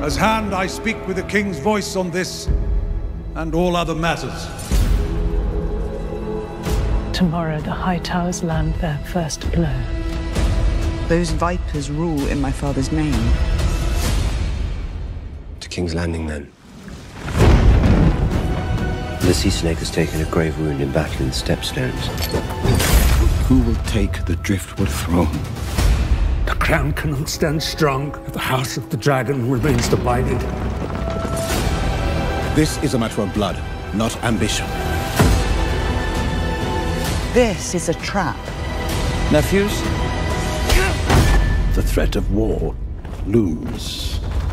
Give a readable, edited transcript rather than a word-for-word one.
As Hand, I speak with the King's voice on this and all other matters. Tomorrow, the High Towers land their first blow. Those Vipers rule in my father's name. To King's Landing, then. The Sea Snake has taken a grave wound in battle in the Stepstones. Who will take the Driftwood throne? The crown cannot stand strong if the House of the Dragon remains divided. This is a matter of blood, not ambition. This is a trap. Nephews? The threat of war looms.